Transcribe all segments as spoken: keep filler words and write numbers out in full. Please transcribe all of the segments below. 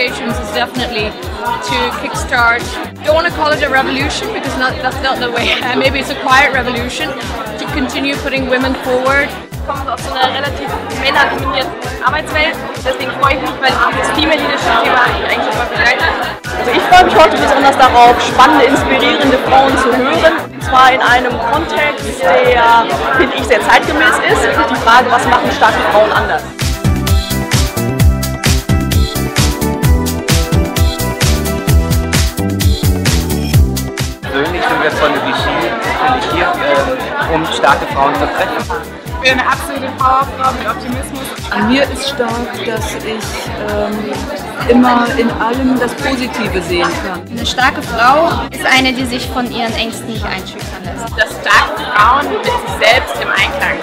expectations is definitely to kickstart. Don't want to call it a revolution because not, that's not the way. Uh, maybe it's a quiet revolution to continue putting women forward. Ich komme aus so einer relativ männerdominierten Arbeitswelt, deswegen freue ich mich, weil dieses Female Leadership Thema eigentlich immer begleitet. Also ich freue mich heute besonders darauf, spannende, inspirierende Frauen zu hören. Und zwar in einem Kontext, der, finde ich, sehr zeitgemäß ist. Wirklich die Frage, was machen starke Frauen anders? Persönlich sind wir von der Vichy natürlich hier, äh, um starke Frauen zu treffen. Ich bin eine absolute Powerfrau mit Optimismus. An mir ist stark, dass ich ähm, immer in allem das Positive sehen kann. Eine starke Frau ist eine, die sich von ihren Ängsten nicht einschüchtern lässt. Dass starke Frauen mit sich selbst im Einklang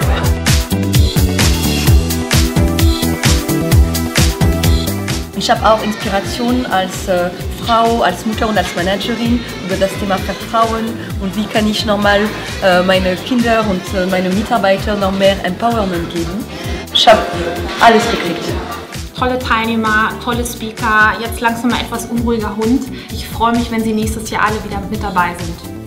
sind. Ich habe auch Inspiration als äh, Frau, als Mutter und als Managerin über das Thema Vertrauen und wie kann ich nochmal äh, meine Kinder und äh, meine Mitarbeiter noch mehr Empowerment geben. Ich habe alles gekriegt. Tolle Teilnehmer, tolle Speaker, jetzt langsam mal etwas unruhiger Hund. Ich freue mich, wenn Sie nächstes Jahr alle wieder mit dabei sind.